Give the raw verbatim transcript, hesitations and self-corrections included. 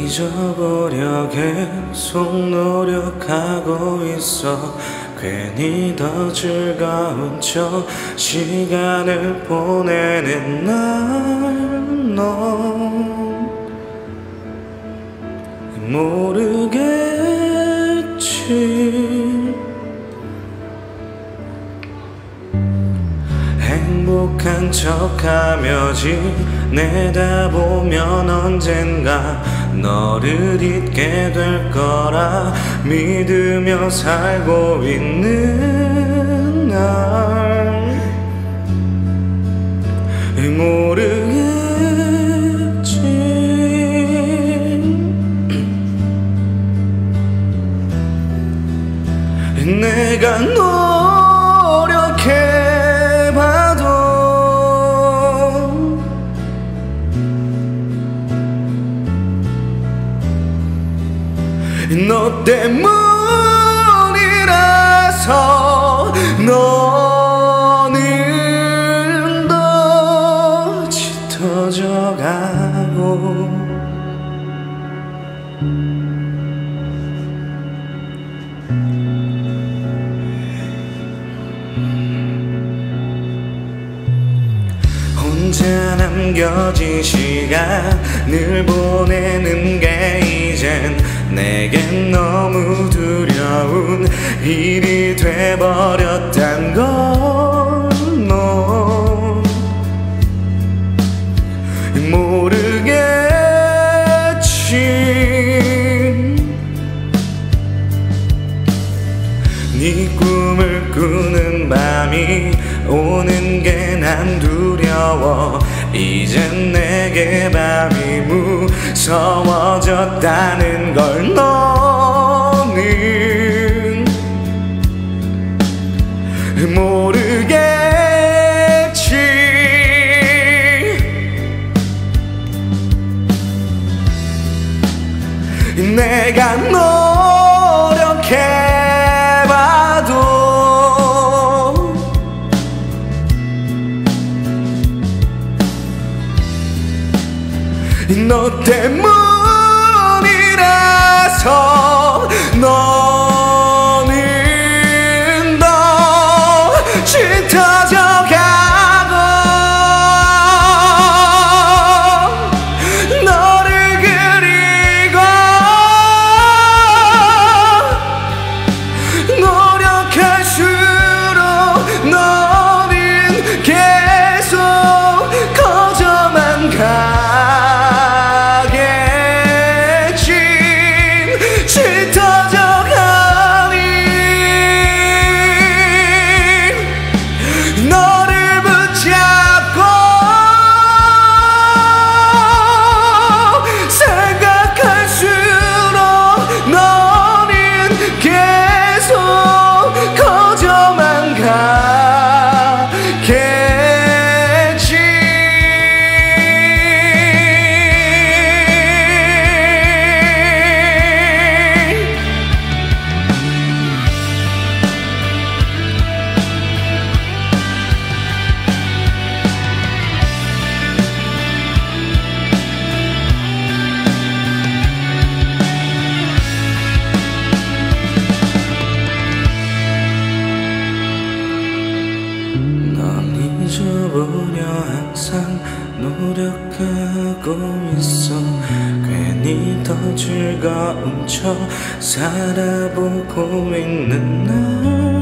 잊어보려 계속 노력하고 있어. 괜히 더 즐거운 척 시간을 보내는 날 넌 모르겠지. 행복한 척하며 지내다 보면 언젠가 너를 잊게 될 거라 믿으며 살고 있는 날 모르겠지. 내가 노력해봐도 너 때문이라서 너는 더 짙어져 가고 혼자 남겨진 시간을 보내는 게 이젠 내겐 너무 두려운 일이 돼버렸단 걸. 넌 모르겠지. 네 꿈을 꾸는 밤이 오는 게 난 두려워. 이젠 내게 밤이 무서워졌다는 걸. 너는 모르겠지. 내가 노력해봐도 너 때문이라서 너는 더 짙어져 가고 너를 그리고 노력할수록 너는 계속 커져만 가. 잊어보려 항상 노력하고 있어. 괜히 더 즐거운 척 살아보고 있는 날